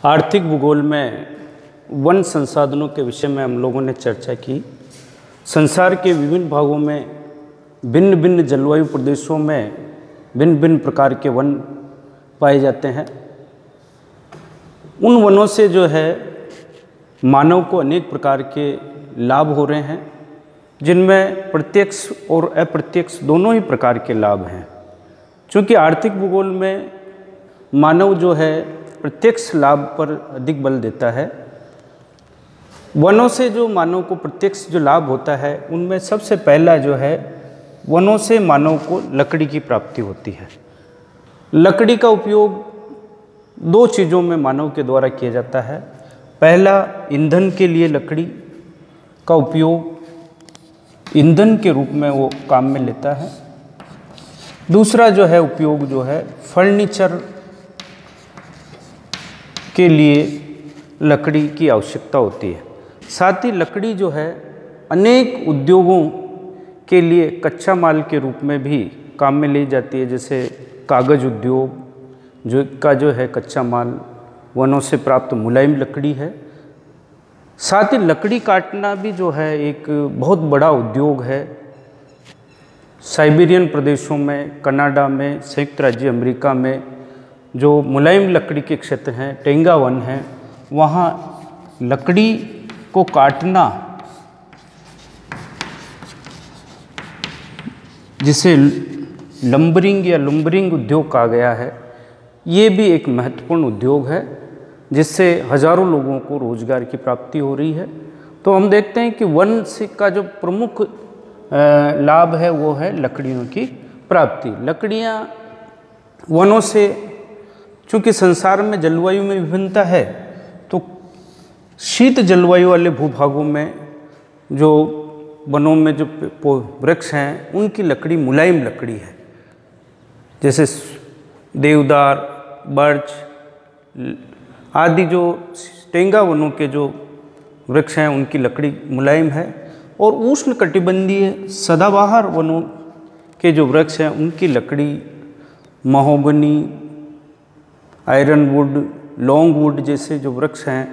आर्थिक भूगोल में वन संसाधनों के विषय में हम लोगों ने चर्चा की। संसार के विभिन्न भागों में भिन्न भिन्न जलवायु प्रदेशों में भिन्न भिन्न प्रकार के वन पाए जाते हैं। उन वनों से जो है मानव को अनेक प्रकार के लाभ हो रहे हैं, जिनमें प्रत्यक्ष और अप्रत्यक्ष दोनों ही प्रकार के लाभ हैं। क्योंकि आर्थिक भूगोल में मानव जो है प्रत्यक्ष लाभ पर अधिक बल देता है। वनों से जो मानव को प्रत्यक्ष जो लाभ होता है, उनमें सबसे पहला जो है वनों से मानव को लकड़ी की प्राप्ति होती है। लकड़ी का उपयोग दो चीज़ों में मानव के द्वारा किया जाता है। पहला, ईंधन के लिए लकड़ी का उपयोग ईंधन के रूप में वो काम में लेता है। दूसरा जो है उपयोग जो है फर्नीचर के लिए लकड़ी की आवश्यकता होती है। साथ ही लकड़ी जो है अनेक उद्योगों के लिए कच्चा माल के रूप में भी काम में ली जाती है। जैसे कागज़ उद्योग जो है कच्चा माल वनों से प्राप्त मुलायम लकड़ी है। साथ ही लकड़ी काटना भी जो है एक बहुत बड़ा उद्योग है। साइबेरियन प्रदेशों में, कनाडा में, संयुक्त राज्य अमेरिका में जो मुलायम लकड़ी के क्षेत्र हैं, टेंगा वन हैं, वहाँ लकड़ी को काटना, जिसे लंबरिंग या लुम्बरिंग उद्योग कहा गया है, ये भी एक महत्वपूर्ण उद्योग है, जिससे हजारों लोगों को रोजगार की प्राप्ति हो रही है। तो हम देखते हैं कि वन से का जो प्रमुख लाभ है वो है लकड़ियों की प्राप्ति। लकड़ियाँ वनों से, चूँकि संसार में जलवायु में विभिन्नता है, तो शीत जलवायु वाले भूभागों में जो वनों में जो वृक्ष हैं, उनकी लकड़ी मुलायम लकड़ी है। जैसे देवदार, बर्च आदि जो टेंगा वनों के जो वृक्ष हैं, उनकी लकड़ी मुलायम है। और उष्ण कटिबंधीय सदाबहार वनों के जो वृक्ष हैं, उनकी लकड़ी mahogany, iron wood, long wood जैसे जो वृक्ष हैं,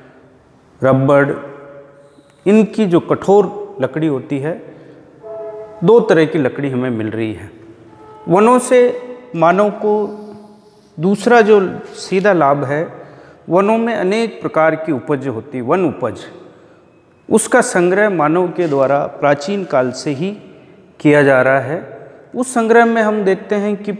रबड़, इनकी जो कठोर लकड़ी होती है, दो तरह की लकड़ी हमें मिल रही है। वनों से मानव को दूसरा जो सीधा लाभ है, वनों में अनेक प्रकार की उपज होती है, वन उपज, उसका संग्रह मानव के द्वारा प्राचीन काल से ही किया जा रहा है। उस संग्रह में हम देखते हैं कि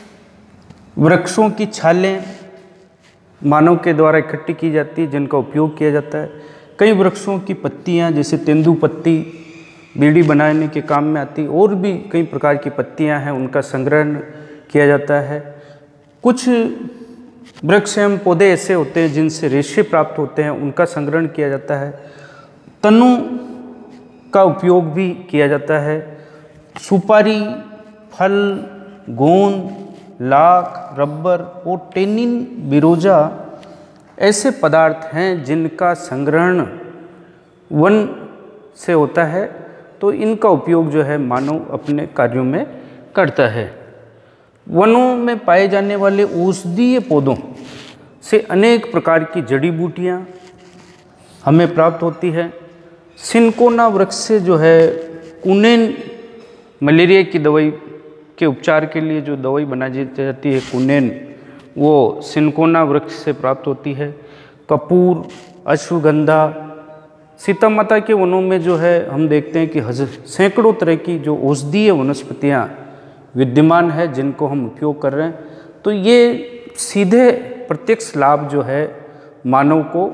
वृक्षों की छालें मानव के द्वारा इकट्ठी की जाती है, जिनका उपयोग किया जाता है। कई वृक्षों की पत्तियां, जैसे तेंदू पत्ती, बीड़ी बनाने के काम में आती, और भी कई प्रकार की पत्तियां हैं, उनका संग्रहण किया जाता है। कुछ वृक्ष एवं पौधे ऐसे होते हैं जिनसे रेशे प्राप्त होते हैं, उनका संग्रहण किया जाता है। तनों का उपयोग भी किया जाता है। सुपारी, फल, गोंद, लाख, रबर और टेनिन, बिरोजा ऐसे पदार्थ हैं जिनका संग्रहण वन से होता है। तो इनका उपयोग जो है मानव अपने कार्यों में करता है। वनों में पाए जाने वाले औषधीय पौधों से अनेक प्रकार की जड़ी बूटियाँ हमें प्राप्त होती है। सिनकोना वृक्ष से जो है कुनेन, मलेरिया की दवाई के उपचार के लिए जो दवाई बनाई जाती है कुनेन, वो सिनकोना वृक्ष से प्राप्त होती है। कपूर, अश्वगंधा, सीता माता के वनों में जो है हम देखते हैं कि सैकड़ों तरह की जो औषधीय वनस्पतियाँ विद्यमान है, जिनको हम उपयोग कर रहे हैं। तो ये सीधे प्रत्यक्ष लाभ जो है मानव को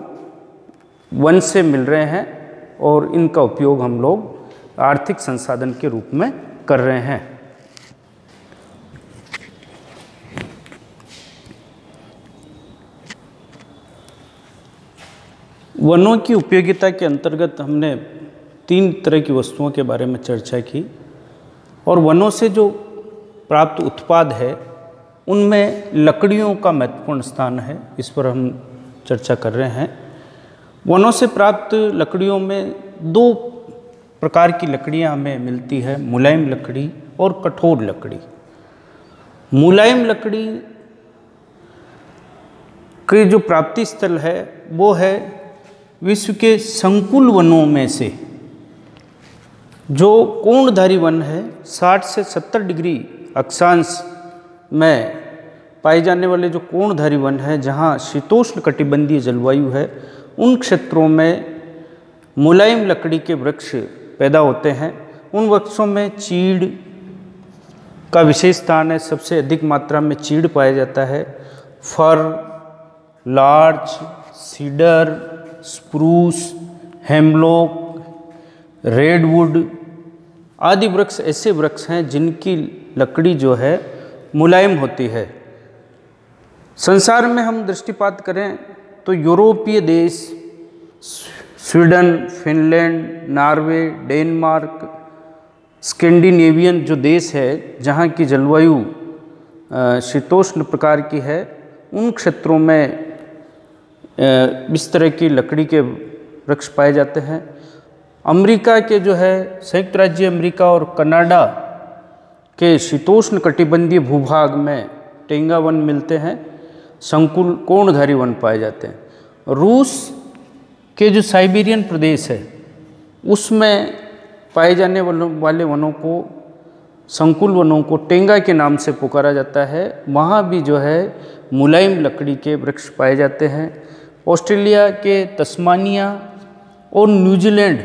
वन से मिल रहे हैं, और इनका उपयोग हम लोग आर्थिक संसाधन के रूप में कर रहे हैं। वनों की उपयोगिता के अंतर्गत हमने 3 तरह की वस्तुओं के बारे में चर्चा की, और वनों से जो प्राप्त उत्पाद है, उनमें लकड़ियों का महत्वपूर्ण स्थान है। इस पर हम चर्चा कर रहे हैं। वनों से प्राप्त लकड़ियों में 2 प्रकार की लकड़ियां हमें मिलती है, मुलायम लकड़ी और कठोर लकड़ी। मुलायम लकड़ी के जो प्राप्ति स्थल है वो है विश्व के संकुल वनों में से जो कोणधारी वन है 60 से 70 डिग्री अक्षांश में पाए जाने वाले जो कोणधारी वन है, जहाँ शीतोष्ण कटिबंधीय जलवायु है, उन क्षेत्रों में मुलायम लकड़ी के वृक्ष पैदा होते हैं। उन वृक्षों में चीड़ का विशेष स्थान है, सबसे अधिक मात्रा में चीड़ पाया जाता है। Fir, larch, cedar, spruce, hemlock, redwood आदि वृक्ष ऐसे वृक्ष हैं जिनकी लकड़ी जो है मुलायम होती है। संसार में हम दृष्टिपात करें तो यूरोपीय देश, Sweden, Finland, Norway, Denmark, Scandinavian जो देश है जहाँ की जलवायु शीतोष्ण प्रकार की है, उन क्षेत्रों में इस तरह की लकड़ी के वृक्ष पाए जाते हैं। अमेरिका के जो है संयुक्त राज्य अमेरिका और कनाडा के शीतोष्ण कटिबंधीय भूभाग में टेंगा वन मिलते हैं, संकुल कोणधारी वन पाए जाते हैं। रूस के जो साइबेरियन प्रदेश है उसमें पाए जाने वाले वनों को, संकुल वनों को टेंगा के नाम से पुकारा जाता है। वहाँ भी जो है मुलायम लकड़ी के वृक्ष पाए जाते हैं। ऑस्ट्रेलिया के तस्मानिया और न्यूजीलैंड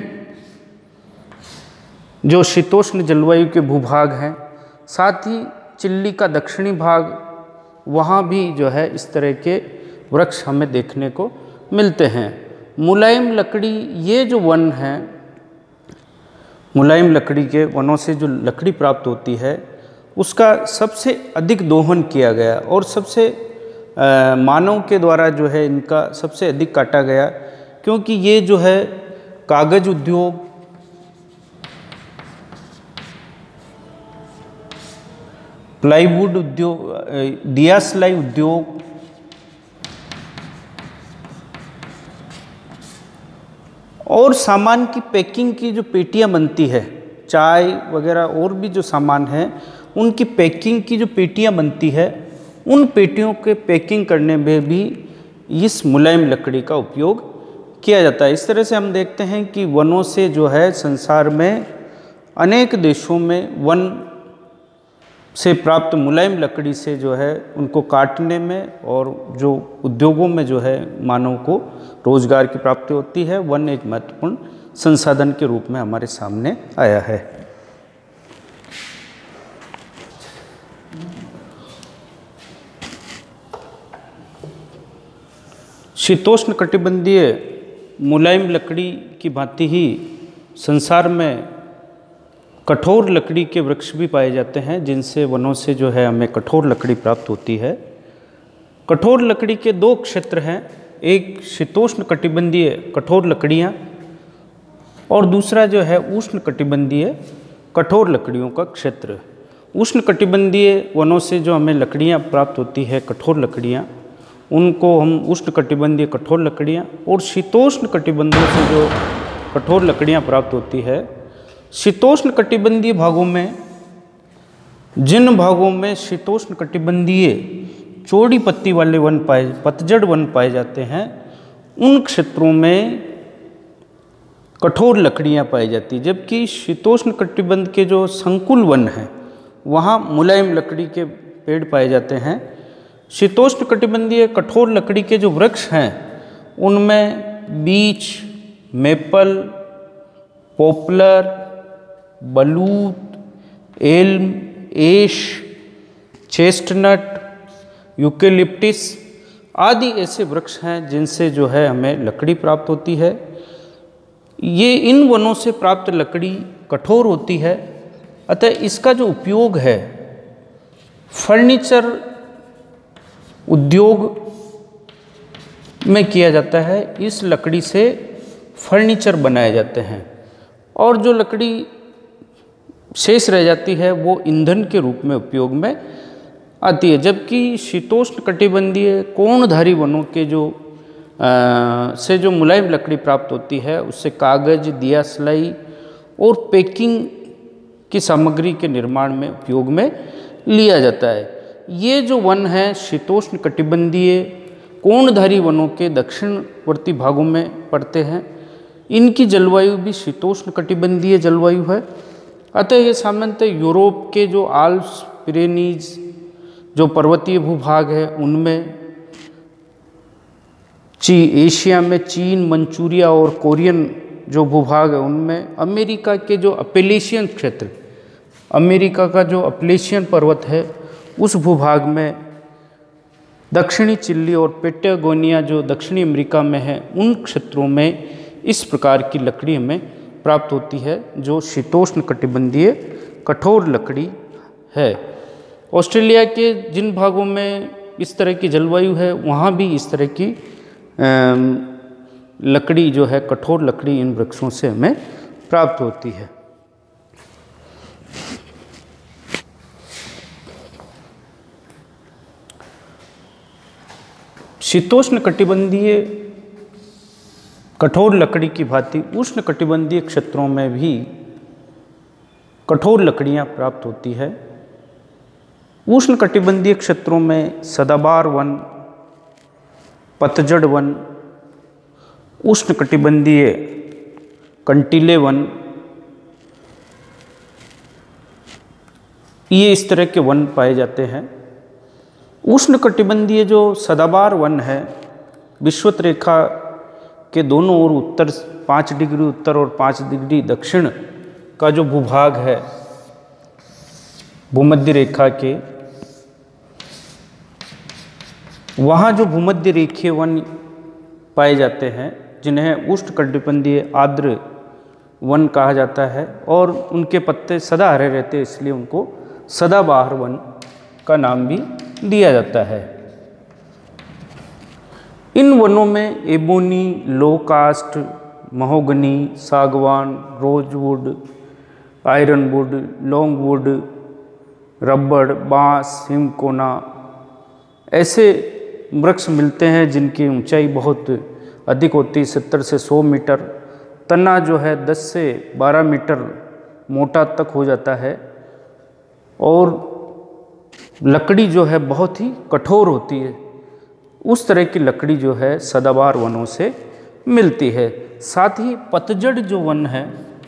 जो शीतोष्ण जलवायु के भूभाग हैं, साथ ही चिली का दक्षिणी भाग, वहाँ भी जो है इस तरह के वृक्ष हमें देखने को मिलते हैं। मुलायम लकड़ी, ये जो वन हैं, मुलायम लकड़ी के वनों से जो लकड़ी प्राप्त होती है उसका सबसे अधिक दोहन किया गया और सबसे मानव के द्वारा जो है इनका सबसे अधिक काटा गया, क्योंकि ये जो है कागज उद्योग, प्लाईवुड उद्योग, दियासलाई उद्योग, और सामान की पैकिंग की जो पेटियां बनती है, चाय वगैरह और भी जो सामान है उनकी पैकिंग की जो पेटियां बनती है, उन पेटियों के पैकिंग करने में भी इस मुलायम लकड़ी का उपयोग किया जाता है। इस तरह से हम देखते हैं कि वनों से जो है संसार में अनेक देशों में वन से प्राप्त मुलायम लकड़ी से जो है उनको काटने में और जो उद्योगों में जो है मानव को रोजगार की प्राप्ति होती है। वन एक महत्वपूर्ण संसाधन के रूप में हमारे सामने आया है। शीतोष्ण कटिबंधीय मुलायम लकड़ी की भांति ही संसार में कठोर लकड़ी के वृक्ष भी पाए जाते हैं, जिनसे वनों से जो है हमें कठोर लकड़ी प्राप्त होती है। कठोर लकड़ी के दो क्षेत्र हैं, एक शीतोष्ण कटिबंधीय कठोर लकड़ियाँ और दूसरा जो है उष्ण कटिबंधीय कठोर लकड़ियों का क्षेत्र। उष्ण कटिबंधीय वनों से जो हमें लकड़ियाँ प्राप्त होती है, कठोर लकड़ियाँ, उनको हम उष्ण कटिबंधीय कठोर लकड़ियाँ, और शीतोष्ण कटिबंधों से जो कठोर लकड़ियाँ प्राप्त होती है, शीतोष्ण कटिबंधीय भागों में, जिन भागों में शीतोष्ण कटिबंधीय चौड़ी पत्ती वाले वन पतझड़ वन पाए जाते हैं, उन क्षेत्रों में कठोर लकड़ियाँ पाई जाती, जबकि शीतोष्ण कटिबंध के जो संकुल वन हैं वहाँ मुलायम लकड़ी के पेड़ पाए जाते हैं। शीतोष्ण कटिबंधीय कठोर लकड़ी के जो वृक्ष हैं उनमें बीच, मेपल, पॉपुलर, बलूत, एल्म, एश, चेस्टनट, यूकेलिप्टिस आदि ऐसे वृक्ष हैं जिनसे जो है हमें लकड़ी प्राप्त होती है। ये इन वनों से प्राप्त लकड़ी कठोर होती है, अतः इसका जो उपयोग है फर्नीचर उद्योग में किया जाता है। इस लकड़ी से फर्नीचर बनाए जाते हैं और जो लकड़ी शेष रह जाती है वो ईंधन के रूप में उपयोग में आती है। जबकि शीतोष्ण कटिबंधीय कोणधारी वनों के से जो मुलायम लकड़ी प्राप्त होती है उससे कागज, दियासलाई और पैकिंग की सामग्री के निर्माण में उपयोग में लिया जाता है। ये जो वन है शीतोष्ण कटिबंधीय कोणधारी वनों के दक्षिणवर्ती भागों में पड़ते हैं। इनकी जलवायु भी शीतोष्ण कटिबंधीय जलवायु है। अतः ये सामान्यतः यूरोप के जो आल्प्स, पिरेनीज जो पर्वतीय भूभाग है उनमें, एशिया में चीन, मंचूरिया और कोरियन जो भूभाग है उनमें, अमेरिका के जो अपलेशियन क्षेत्र, अमेरिका का जो अपलेशियन पर्वत है उस भूभाग में, दक्षिणी चिली और पेटागोनिया जो दक्षिणी अमेरिका में है उन क्षेत्रों में इस प्रकार की लकड़ी हमें प्राप्त होती है जो शीतोष्ण कटिबंधीय कठोर लकड़ी है। ऑस्ट्रेलिया के जिन भागों में इस तरह की जलवायु है वहाँ भी इस तरह की लकड़ी जो है, कठोर लकड़ी इन वृक्षों से हमें प्राप्त होती है। शीतोष्ण कटिबंधीय कठोर लकड़ी की भांति उष्ण कटिबंधीय क्षेत्रों में भी कठोर लकड़ियां प्राप्त होती है। उष्ण कटिबंधीय क्षेत्रों में सदाबहार वन, पतझड़ वन, उष्ण कटिबंधीय कंटीले वन, ये इस तरह के वन पाए जाते हैं। उष्ण कटिबंधीय जो सदाबहार वन है, विषुवत रेखा के दोनों ओर उत्तर 5 डिग्री उत्तर और 5 डिग्री दक्षिण का जो भूभाग है भूमध्य रेखा के, वहाँ जो भूमध्य रेखीय वन पाए जाते हैं जिन्हें उष्ण कटिबंधीय आर्द्र वन कहा जाता है और उनके पत्ते सदा हरे रहते हैं, इसलिए उनको सदाबहार वन का नाम भी दिया जाता है। इन वनों में एबोनी, लोकास्ट, महोगनी, सागवान, रोजवुड, आयरनवुड, लॉन्गवुड, रबड़, बांस, हिमकोना ऐसे वृक्ष मिलते हैं जिनकी ऊंचाई बहुत अधिक होती है, 70 से 100 मीटर। तना जो है 10 से 12 मीटर मोटा तक हो जाता है और लकड़ी जो है बहुत ही कठोर होती है। उस तरह की लकड़ी जो है सदाबहार वनों से मिलती है। साथ ही पतझड़ जो वन है,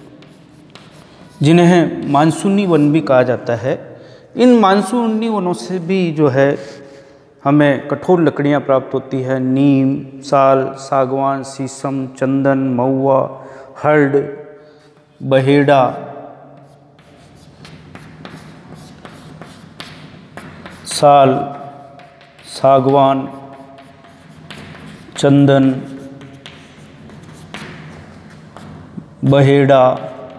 जिन्हें मानसूनी वन भी कहा जाता है, इन मानसूनी वनों से भी जो है हमें कठोर लकड़ियाँ प्राप्त होती है। नीम, साल, सागवान, शीशम, चंदन, महुआ, हर्ड, बहेड़ा, साल, सागवान, चंदन, बहेड़ा,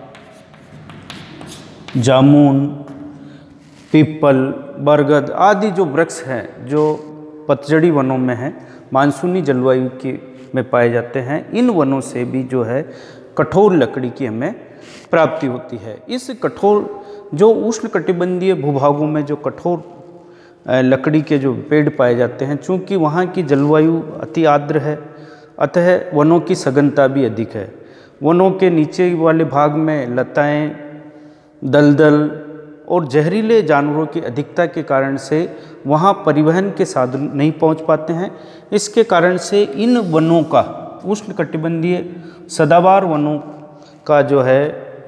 जामुन, पीपल, बरगद आदि जो वृक्ष हैं जो पतझड़ी वनों में हैं, मानसूनी जलवायु की में पाए जाते हैं, इन वनों से भी जो है कठोर लकड़ी की हमें प्राप्ति होती है। इस कठोर जो उष्ण कटिबंधीय भूभागों में जो कठोर लकड़ी के जो पेड़ पाए जाते हैं, चूँकि वहाँ की जलवायु अति आर्द्र है, अतः वनों की सघनता भी अधिक है। वनों के नीचे वाले भाग में लताएं, दलदल और जहरीले जानवरों की अधिकता के कारण से वहाँ परिवहन के साधन नहीं पहुँच पाते हैं। इसके कारण से इन वनों का, उष्ण कटिबंधीय सदाबहार वनों का जो है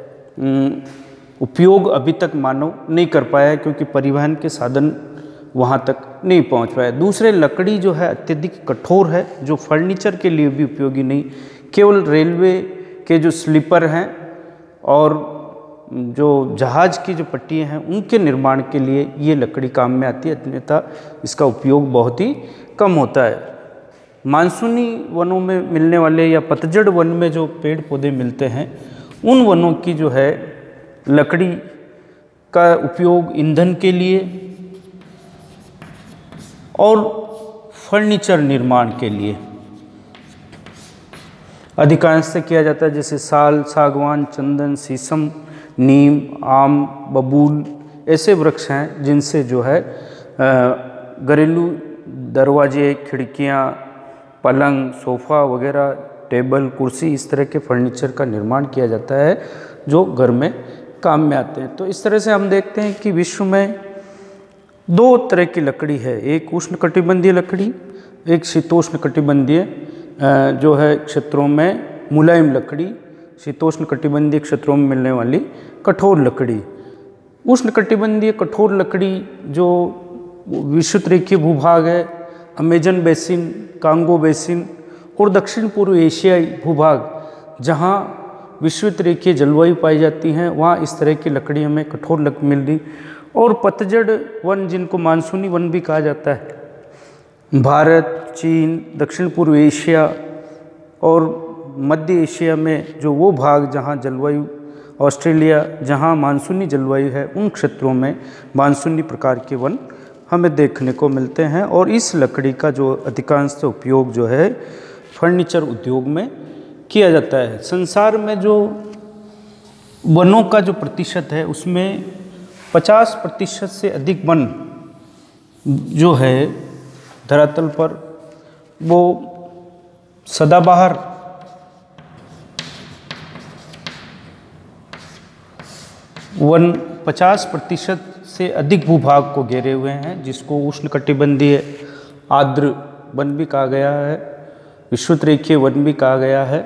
उपयोग अभी तक मानव नहीं कर पाया है, क्योंकि परिवहन के साधन वहाँ तक नहीं पहुँच पाया। दूसरे, लकड़ी जो है अत्यधिक कठोर है, जो फर्नीचर के लिए भी उपयोगी नहीं, केवल रेलवे के जो स्लीपर हैं और जो जहाज की जो पट्टियाँ हैं उनके निर्माण के लिए ये लकड़ी काम में आती है, अन्यथा इसका उपयोग बहुत ही कम होता है। मानसूनी वनों में मिलने वाले या पतझड़ वन में जो पेड़ पौधे मिलते हैं, उन वनों की जो है लकड़ी का उपयोग ईंधन के लिए और फर्नीचर निर्माण के लिए अधिकांश से किया जाता है। जैसे साल, सागवान, चंदन, शीशम, नीम, आम, बबूल ऐसे वृक्ष हैं जिनसे जो है घरेलू दरवाजे, खिड़कियाँ, पलंग, सोफ़ा वगैरह, टेबल, कुर्सी, इस तरह के फर्नीचर का निर्माण किया जाता है जो घर में काम में आते हैं। तो इस तरह से हम देखते हैं कि विश्व में 2 तरह की लकड़ी है, एक उष्ण कटिबंधीय लकड़ी एक शीतोष्णकटिबंधीय जो है क्षेत्रों में मुलायम लकड़ी, शीतोष्णकटिबंधीय क्षेत्रों में मिलने वाली कठोर लकड़ी। उष्णकटिबंधीय कठोर लकड़ी जो विषुवतरेखीय भूभाग है, अमेजन बेसिन, कांगो बेसिन और दक्षिण पूर्व एशियाई भूभाग जहाँ विषुवतरेखीय जलवायु पाई जाती हैं, वहाँ इस तरह की लकड़ी हमें कठोर लकड़ी मिल रही। और पतझड़ वन जिनको मानसूनी वन भी कहा जाता है, भारत, चीन, दक्षिण पूर्व एशिया और मध्य एशिया में जो वो भाग जहाँ जलवायु, ऑस्ट्रेलिया जहाँ मानसूनी जलवायु है, उन क्षेत्रों में मानसूनी प्रकार के वन हमें देखने को मिलते हैं। और इस लकड़ी का जो अधिकांश उपयोग जो है फर्नीचर उद्योग में किया जाता है। संसार में जो वनों का जो प्रतिशत है उसमें 50% से अधिक वन जो है धरातल पर वो सदाबहार वन 50% से अधिक भूभाग को घेरे हुए हैं, जिसको उष्णकटिबंधीय आर्द्र वन भी कहा गया है, विषुवतरेखीय वन भी कहा गया है।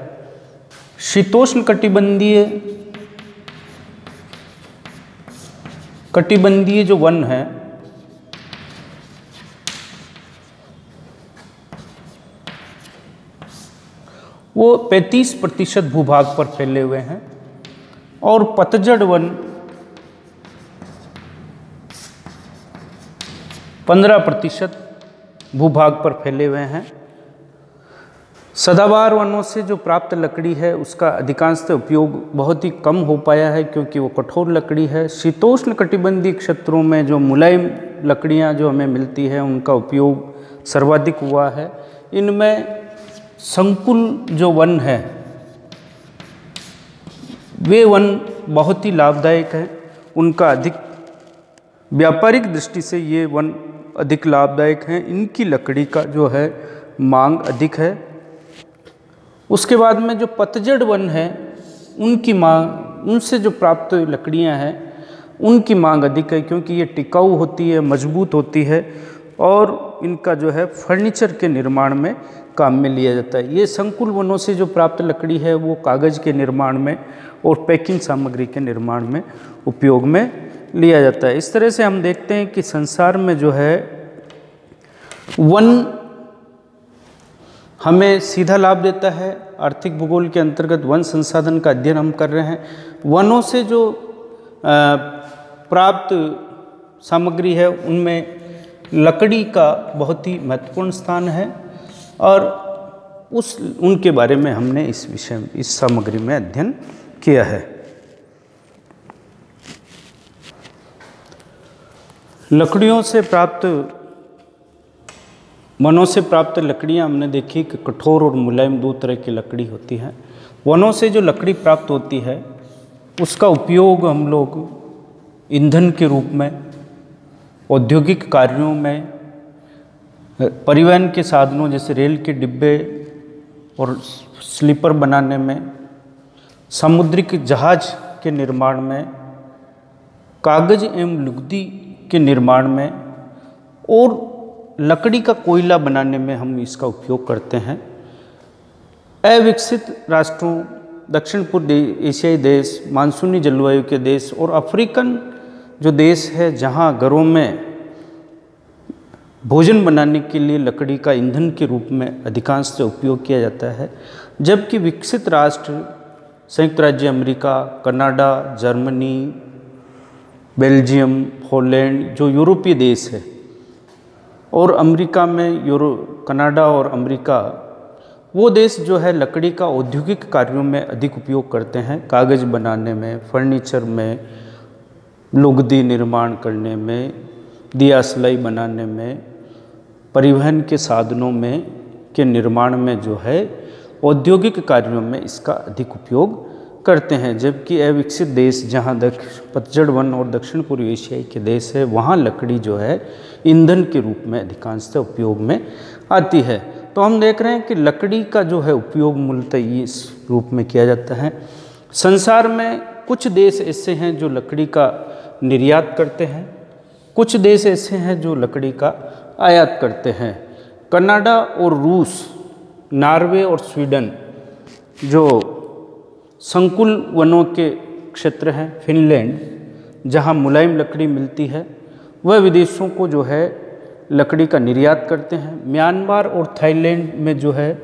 कटिबंधीय जो वन है वो 35% भूभाग पर फैले हुए हैं और पतझड़ वन 15% भूभाग पर फैले हुए हैं। सदाबहार वनों से जो प्राप्त लकड़ी है उसका अधिकांशतः उपयोग बहुत ही कम हो पाया है, क्योंकि वो कठोर लकड़ी है। शीतोष्ण कटिबंधीय क्षेत्रों में जो मुलायम लकड़ियां जो हमें मिलती है उनका उपयोग सर्वाधिक हुआ है। इनमें संकुल जो वन है वे वन बहुत ही लाभदायक है, उनका अधिक व्यापारिक दृष्टि से ये वन अधिक लाभदायक हैं। इनकी लकड़ी का जो है मांग अधिक है। उसके बाद में जो पतझड़ वन है उनकी मांग, उनसे जो प्राप्त लकड़ियां हैं उनकी मांग अधिक है, क्योंकि ये टिकाऊ होती है, मजबूत होती है और इनका जो है फर्नीचर के निर्माण में काम में लिया जाता है। ये संकुल वनों से जो प्राप्त लकड़ी है वो कागज़ के निर्माण में और पैकिंग सामग्री के निर्माण में उपयोग में लिया जाता है। इस तरह से हम देखते हैं कि संसार में जो है वन हमें सीधा लाभ देता है। आर्थिक भूगोल के अंतर्गत वन संसाधन का अध्ययन हम कर रहे हैं। वनों से जो प्राप्त सामग्री है उनमें लकड़ी का बहुत ही महत्वपूर्ण स्थान है और उनके बारे में हमने इस सामग्री में अध्ययन किया है। लकड़ियों से प्राप्त, वनों से प्राप्त लकड़ियाँ हमने देखी कि कठोर और मुलायम दो तरह की लकड़ी होती है। वनों से जो लकड़ी प्राप्त होती है उसका उपयोग हम लोग ईंधन के रूप में, औद्योगिक कार्यों में, परिवहन के साधनों जैसे रेल के डिब्बे और स्लीपर बनाने में, समुद्रिक जहाज के निर्माण में, कागज एवं लुगदी के निर्माण में और लकड़ी का कोयला बनाने में हम इसका उपयोग करते हैं। अविकसित राष्ट्रों, दक्षिण पूर्व एशियाई देश, मानसूनी जलवायु के देश और अफ्रीकन जो देश है जहाँ घरों में भोजन बनाने के लिए लकड़ी का ईंधन के रूप में अधिकांश से उपयोग किया जाता है, जबकि विकसित राष्ट्र संयुक्त राज्य America, Canada, Germany, Belgium, Holland जो यूरोपीय देश है और अमेरिका में कनाडा और अमेरिका वो देश जो है लकड़ी का औद्योगिक कार्यों में अधिक उपयोग करते हैं। कागज़ बनाने में, फर्नीचर में, लुगदी निर्माण करने में, दिया सिलाई बनाने में, परिवहन के साधनों में के निर्माण में जो है औद्योगिक कार्यों में इसका अधिक उपयोग करते हैं। जबकि अविकसित देश जहाँ पतझड़ वन और दक्षिण पूर्व एशियाई के देश है वहाँ लकड़ी जो है ईंधन के रूप में अधिकांशतः उपयोग में आती है। तो हम देख रहे हैं कि लकड़ी का जो है उपयोग मूलतः इस रूप में किया जाता है। संसार में कुछ देश ऐसे हैं जो लकड़ी का निर्यात करते हैं, कुछ देश ऐसे हैं जो लकड़ी का आयात करते हैं। कनाडा और रूस, नॉर्वे और स्वीडन जो संकुल वनों के क्षेत्र हैं, फिनलैंड जहाँ मुलायम लकड़ी मिलती है, वह विदेशों को जो है लकड़ी का निर्यात करते हैं। म्यांमार और थाईलैंड में जो है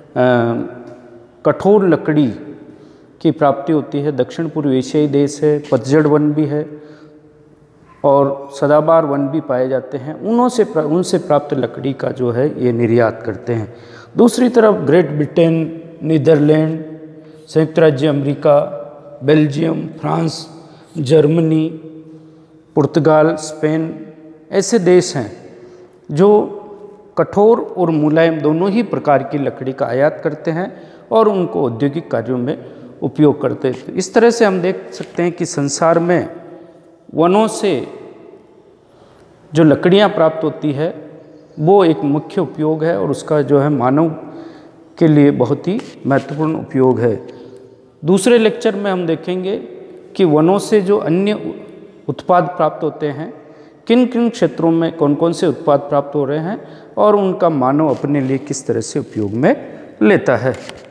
कठोर लकड़ी की प्राप्ति होती है। दक्षिण पूर्व एशियाई देश है, पतझड़ वन भी है और सदाबहार वन भी पाए जाते हैं। उनसे प्राप्त लकड़ी का जो है ये निर्यात करते हैं। दूसरी तरफ ग्रेट ब्रिटेन, नीदरलैंड, संयुक्त राज्य अमेरिका, बेल्जियम, फ्रांस, जर्मनी, पुर्तगाल, स्पेन ऐसे देश हैं जो कठोर और मुलायम दोनों ही प्रकार की लकड़ी का आयात करते हैं और उनको औद्योगिक कार्यों में उपयोग करते हैं। इस तरह से हम देख सकते हैं कि संसार में वनों से जो लकड़ियाँ प्राप्त होती है वो एक मुख्य उपयोग है और उसका जो है मानव के लिए बहुत ही महत्वपूर्ण उपयोग है। दूसरे लेक्चर में हम देखेंगे कि वनों से जो अन्य उत्पाद प्राप्त होते हैं, किन किन क्षेत्रों में कौन कौन से उत्पाद प्राप्त हो रहे हैं और उनका मानव अपने लिए किस तरह से उपयोग में लेता है।